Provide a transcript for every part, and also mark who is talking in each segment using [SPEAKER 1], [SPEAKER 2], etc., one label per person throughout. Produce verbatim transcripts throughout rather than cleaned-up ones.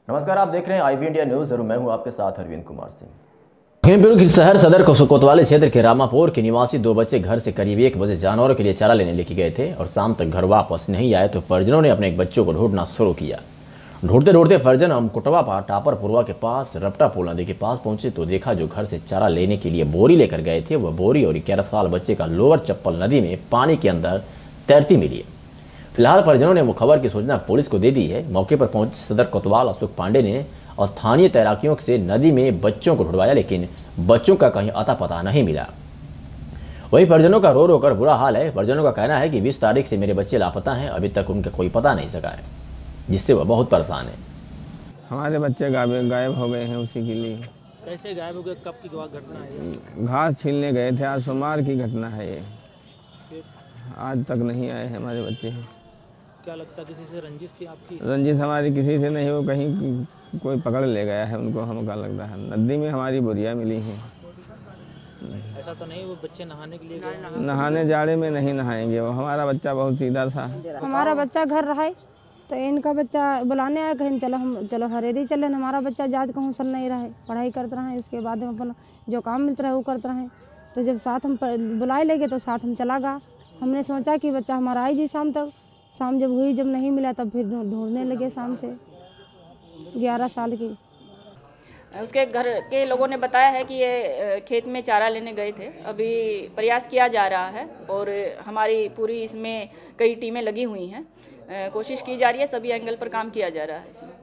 [SPEAKER 1] नमस्कार, आप देख रहे हैं आईबी इंडिया न्यूज़ और मैं हूं आपके साथ अरविंद कुमार सिंह। लखीमपुर के शहर सदर कोतवाली क्षेत्र के रामापुर के निवासी दो बच्चे घर से करीब एक बजे जानवरों के लिए चारा लेने लेके गए थे और शाम तक घर वापस नहीं आए तो परिजनों ने अपने एक बच्चों को ढूंढना शुरू किया। ढूंढते ढूंढते परिजन अमकुटवा टापरपुरवा के पास रपटा पुल नदी के पास पहुंचे तो देखा जो घर से चारा लेने के लिए बोरी लेकर गए थे वह बोरी और ग्यारह साल बच्चे का लोअर चप्पल नदी में पानी के अंदर तैरती मिली। फिलहाल परिजनों ने वो खबर की सूचना पुलिस को दे दी है। मौके पर पहुंचे सदर कोतवाल अशोक पांडे ने स्थानीय तैराकियों से नदी में बच्चों को ढूंढवाया, लेकिन बच्चों का कहीं अता पता नहीं मिला। वहीं परिजनों का रो रो कर बुरा हाल है। परिजनों का कहना है कि बीस तारीख से मेरे बच्चे लापता हैं, अभी तक उनका कोई पता नहीं सका है, जिससे वह बहुत परेशान है।
[SPEAKER 2] हमारे बच्चे गायब गायब हो गए हैं। उसी के लिए
[SPEAKER 3] कैसे गायब हो गए? कब की घटना है?
[SPEAKER 2] घास छीलने गए थे, आज सोमवार की घटना है ये। आज तक नहीं आए हैं हमारे बच्चे।
[SPEAKER 3] क्या लगता है किसी से रंजिश थी आपकी?
[SPEAKER 2] रंजिश हमारी किसी से नहीं, वो कहीं कोई पकड़ ले गया है उनको, हमको लगता है। नदी में हमारी बोरियां मिली हैं।
[SPEAKER 3] ऐसा तो नहीं वो बच्चे नहाने के लिए गए?
[SPEAKER 2] नहाने जाड़े में नहीं नहाएंगे, वो हमारा बच्चा बहुत सीधा था।
[SPEAKER 4] हमारा बच्चा घर रहा तो इनका बच्चा बुलाने आया, कहीं चलो हम चलो हरेरी चले। हमारा बच्चा जात कहूँ सल नहीं रहा है, पढ़ाई करते रहे, उसके बाद हम अपना जो काम मिलता रहे वो करते रहे। तो जब साथ हम बुलाए लेंगे तो साथ हम चला गया। हमने सोचा कि बच्चा हमारा आई जी शाम तक। शाम जब हुई, जब नहीं मिला तब फिर ढूंढने लगे शाम से। ग्यारह साल की
[SPEAKER 5] उसके घर के लोगों ने बताया है कि ये खेत में चारा लेने गए थे। अभी प्रयास किया जा रहा है और हमारी पूरी इसमें कई टीमें लगी हुई हैं, कोशिश की जा रही है, सभी एंगल पर काम किया जा रहा है। इसमें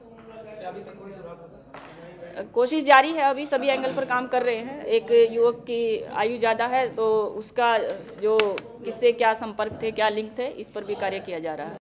[SPEAKER 5] कोशिश जारी है, अभी सभी एंगल पर काम कर रहे हैं। एक युवक की आयु ज़्यादा है तो उसका जो किससे क्या संपर्क थे, क्या लिंक थे, इस पर भी कार्य किया जा रहा है।